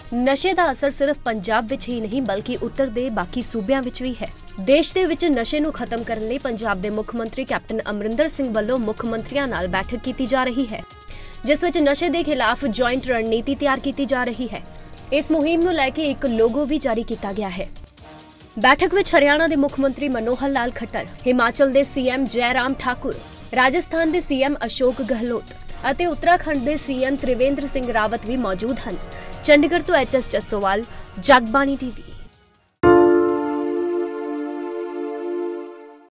ਨਸ਼ੇ ਦਾ ਅਸਰ ਸਿਰਫ ਪੰਜਾਬ ਵਿੱਚ ਹੀ ਨਹੀਂ ਬਲਕਿ ਉੱਤਰ ਦੇ ਬਾਕੀ ਸੂਬਿਆਂ ਵਿੱਚ ਵੀ ਹੈ। ਦੇਸ਼ ਦੇ ਵਿੱਚ ਨਸ਼ੇ ਨੂੰ ਖਤਮ ਕਰਨ ਲਈ ਪੰਜਾਬ ਦੇ ਮੁੱਖ ਮੰਤਰੀ ਕੈਪਟਨ ਅਮਰਿੰਦਰ ਸਿੰਘ ਵੱਲੋਂ ਮੁੱਖ ਮੰਤਰੀਆਂ ਨਾਲ ਬੈਠਕ ਕੀਤੀ ਜਾ ਰਹੀ ਹੈ, ਜਿਸ ਵਿੱਚ ਨਸ਼ੇ ਦੇ ਖਿਲਾਫ ਜੁਆਇੰਟ ਰਣਨੀਤੀ ਤਿਆਰ ਕੀਤੀ ਜਾ ਰਹੀ ਹੈ। ਇਸ ਮੁਹਿੰਮ ਨੂੰ ਲੈ ਕੇ ਇੱਕ ਲੋਗੋ ਵੀ ਜਾਰੀ ਕੀਤਾ ਗਿਆ ਹੈ। बैठक में हरियाणा के मुख्यमंत्री मनोहर लाल खट्टर, हिमाचल के सीएम जयराम ठाकुर, राजस्थान के सीएम अशोक गहलोत और उत्तराखंड के सीएम त्रिवेंद्र सिंह रावत भी मौजूद हैं। चंडीगढ़ तो H S Jasowal, Jagbani TV.